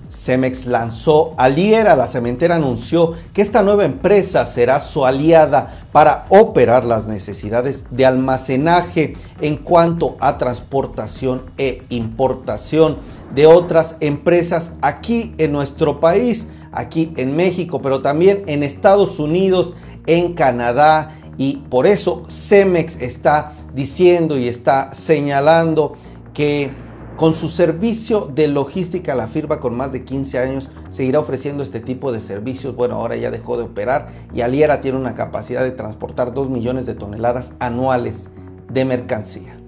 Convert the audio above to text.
Cemex lanzó Aliera. La cementera anunció que esta nueva empresa será su aliada para operar las necesidades de almacenaje en cuanto a transportación e importación de otras empresas aquí en nuestro país, aquí en México, pero también en Estados Unidos, en Canadá, y por eso Cemex está diciendo y está señalando que con su servicio de logística, la firma con más de 15 años seguirá ofreciendo este tipo de servicios. Bueno, ahora ya dejó de operar y Aliera tiene una capacidad de transportar 2 millones de toneladas anuales de mercancía.